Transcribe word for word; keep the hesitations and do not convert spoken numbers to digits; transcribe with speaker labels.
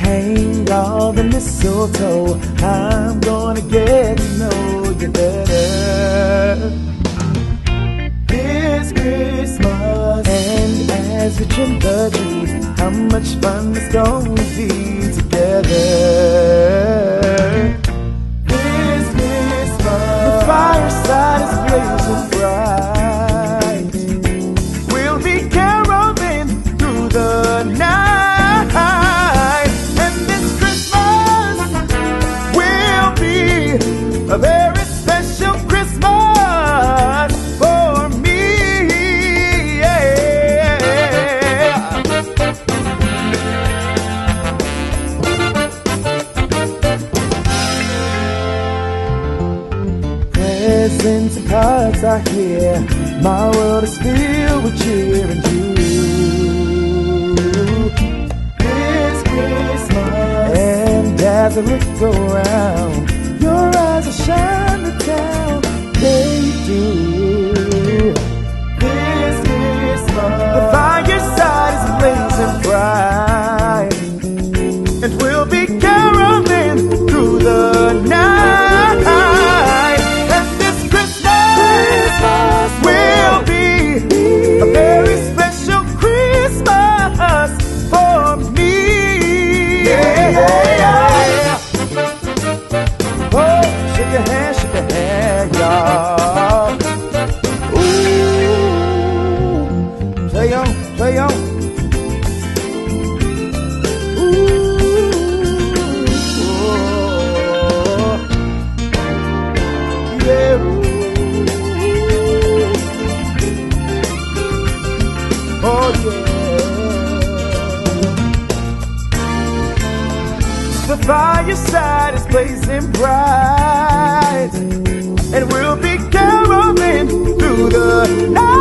Speaker 1: hang all the mistletoe. I'm gonna get to know you better this Christmas. And as we trim the tree, how much fun it's gonna be together this Christmas. The fireside is blazing bright. We'll be caroling through the night, and this Christmas will be a very special Christmas for me. Yeah. Presents and cards are here. My world is filled with cheer and joy. This Christmas, and as I look around, your eyes will shine the town. They do. This Christmas, the fireside is blazing bright, and we'll be caroling through the night. And this Christmas will be a very special Christmas for me. Yeah, yeah, yeah. Oh, shake your hand, shake your hand, y'all. Ooh, play on, play on. Oh yeah. The fireside is blazing bright, and we'll be caroling through the night.